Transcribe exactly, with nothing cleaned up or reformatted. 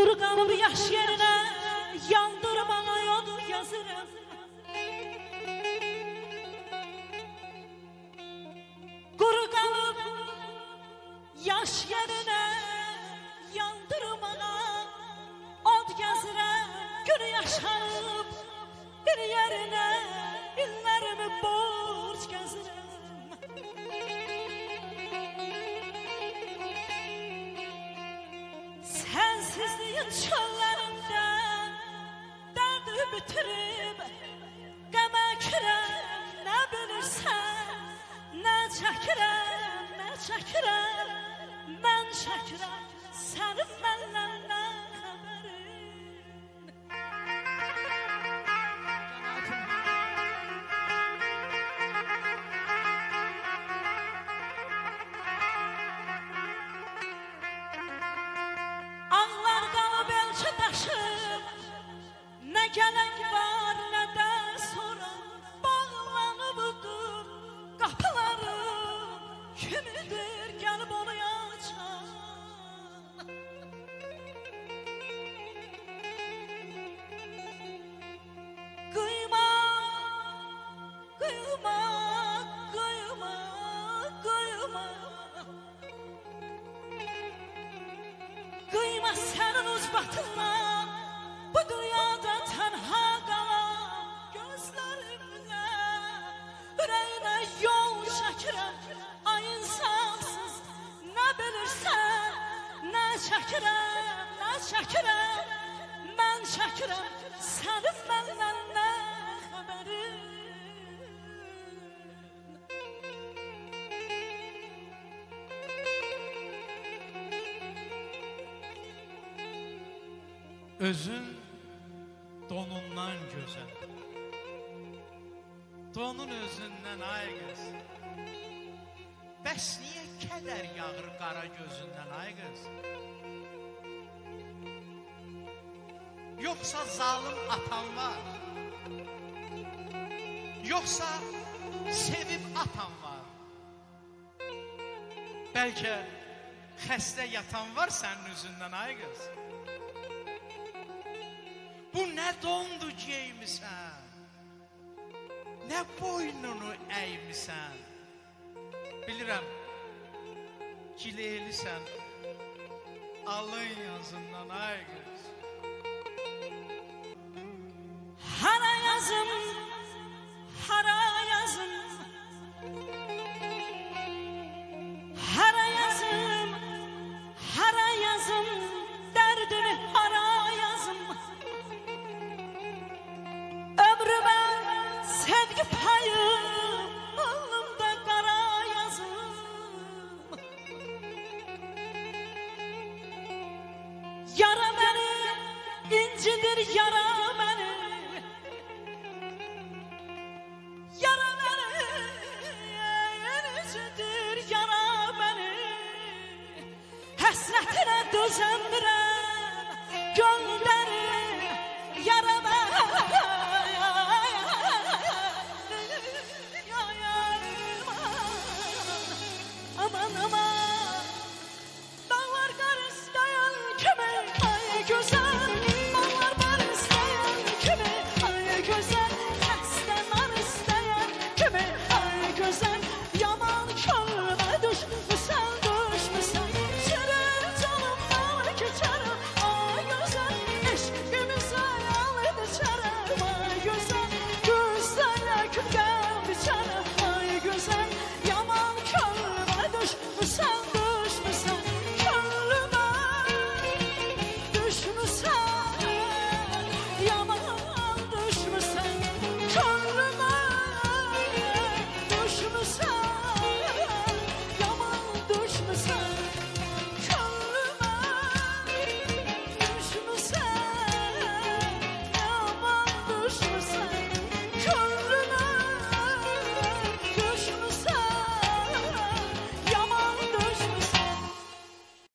Quru qalıb yaş yerinə yandırmağa yod yazırım. Quru qalıb yaş yerinə yandırmağa od yazırım. Gün yaşayıb bir yerinə illərimi borc gəzirəm. Sensizliyin çöllərində dərdi bitirib qəmə kürəm. Nə bilirsən, nə çəkirəm, nə çəkirəm. Mən çəkirəm sənin məndən nə xəbərin. Ağlar qalıb elçi daşım, nə gələn var, nə də sonra. Bağlanıbdır qapılarım, kimidir gəlib onu açan. Qıyma, qıyma, qıyma, qıyma. Qıyma sənin ucbatınla bu dünyada tənha qalan gözlərimlə. Ürəyinə yol çəkirəm, ay insafsız. Nə bilirsən, nə çəkirəm, nə çəkirəm. Mən çəkirəm sənin məndən nə xəbərin. Özün donundan gözəl, donun özündən ay qız. Bəs niyə kədər yağır qara gözündən ay qız? Yoxsa zalım atan var, yoxsa sevib atan var. Bəlkə xəstə yatan var sənin üzündən ay qız. Bu nə dondu geymisən, nə boynunu əymisən. Bilirəm, kileylisən, alın yazından ay qız. Hara yazım, hara yazım. Hara yazım, hara yazım. Dərdimi hara yazım. Ömrümə sevgi payım, alnımda qara yazım. Yara məni incidir, yara məni. Yara məni incidir, yara məni. Həsrətinə dözəmirəm.